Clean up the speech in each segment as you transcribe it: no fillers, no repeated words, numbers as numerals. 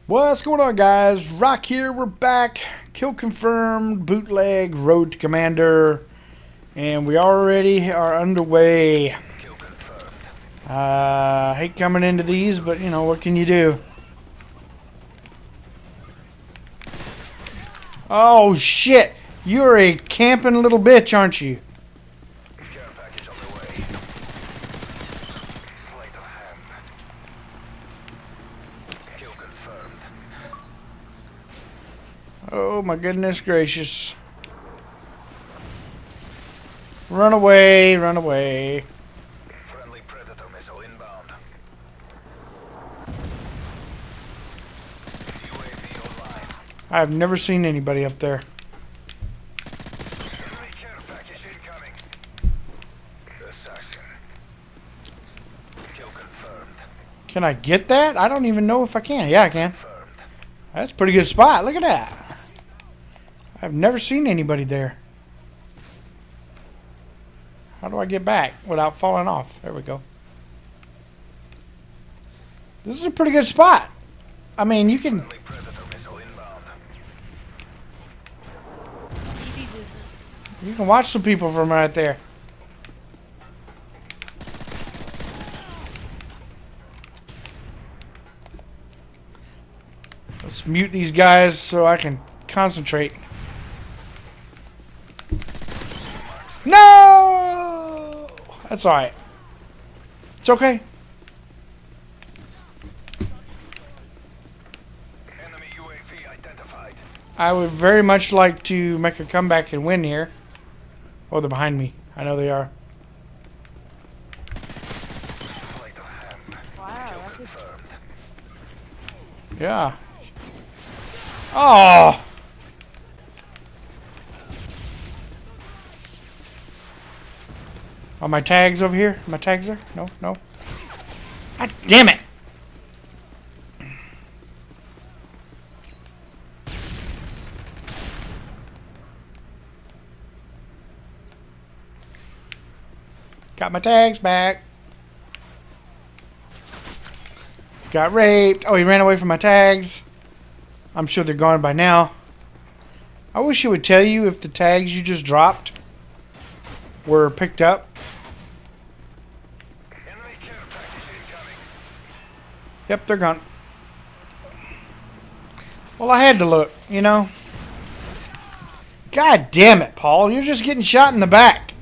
What's going on, guys? Rock here. We're back. Kill confirmed. Bootleg. Road to Commander. And we already are underway. Hate coming into these, but you know, what can you do? Oh, shit. You're a camping little bitch, aren't you? Oh my goodness gracious. Run away, run away. Friendly Predator missile inbound. UAV online. I've never seen anybody up there. Enemy care package incoming. Assassin. Kill confirmed. Can I get that? I don't even know if I can. Yeah, I can. Confirmed. That's a pretty good spot. Look at that. I've never seen anybody there. How do I get back without falling off? There we go. This is a pretty good spot. I mean, you can... Friendly Predator missile inbound. You can watch some people from right there. Let's mute these guys so I can concentrate. No! That's alright. It's okay. Enemy UAV identified. I would very much like to make a comeback and win here. Oh, they're behind me. I know they are. Sleight of hand. Wow, Kill that's confirmed. Yeah. Oh! Are my tags over here? My tags there? No, no. God damn it! Got my tags back. Got raped. Oh, he ran away from my tags. I'm sure they're gone by now. I wish it would tell you if the tags you just dropped were picked up. Enemy care package incoming. Yep, they're gone. Well, I had to look, you know. God damn it, Paul. You're just getting shot in the back.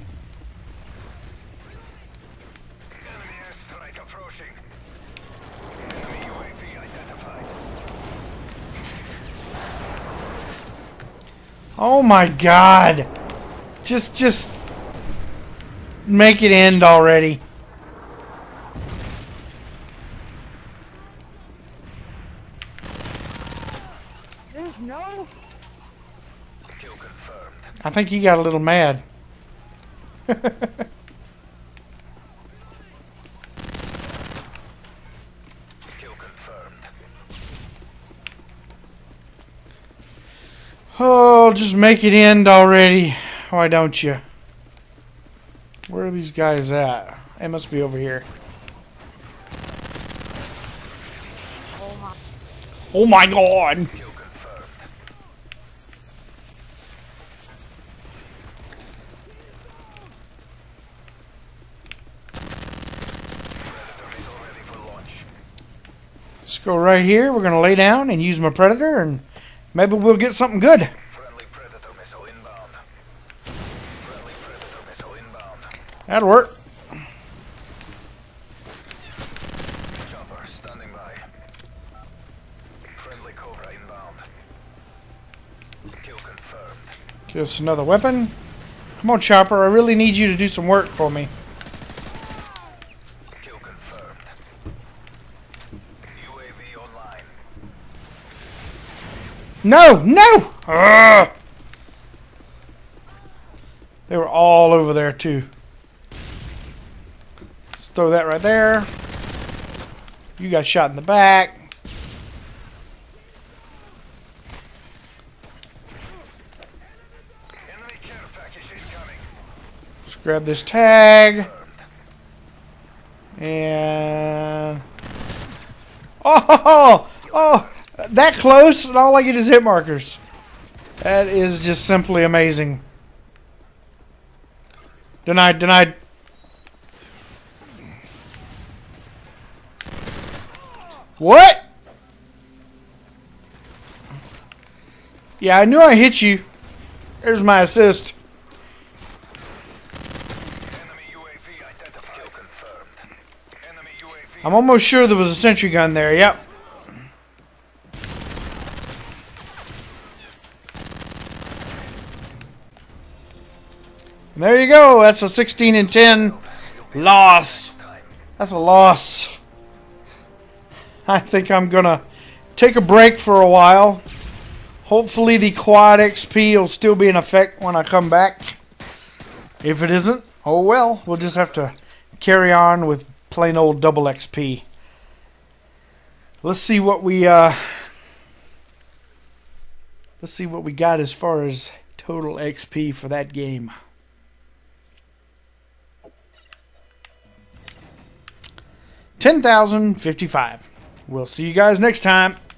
Enemy airstrike approaching. Enemy UAV identified. Oh my God. Just make it end already. There's no. Kill confirmed. I think he got a little mad. Kill confirmed. Oh, just make it end already. Why don't you? Where are these guys at? They must be over here. Oh my. Oh my God. Kill confirmed. Predator missile ready for launch. Let's go right here. We're going to lay down and use my Predator, and maybe we'll get something good. Friendly Predator missile inbound. Friendly Predator missile inbound. That'll work. Chopper standing by. Friendly Cobra inbound. Kill confirmed. Give us another weapon. Come on, Chopper. I really need you to do some work for me. Kill confirmed. UAV online. No! No! Ugh. They were all over there, too. Let's throw that right there. You got shot in the back. Enemy care package incoming. Let's grab this tag. And... Oh! Oh! that close, and all I get is hit markers. That is just simply amazing. Denied, denied. What? Yeah, I knew I hit you. There's my assist. Enemy UAV identified. Kill confirmed. Enemy UAV. I'm almost sure there was a sentry gun there. Yep. And there you go. That's a 16 and 10 loss. That's a loss. I think I'm gonna take a break for a while. Hopefully the quad XP will still be in effect when I come back. If it isn't, oh well. We'll just have to carry on with plain old double XP. Let's see what we got as far as total XP for that game. 10,055. We'll see you guys next time.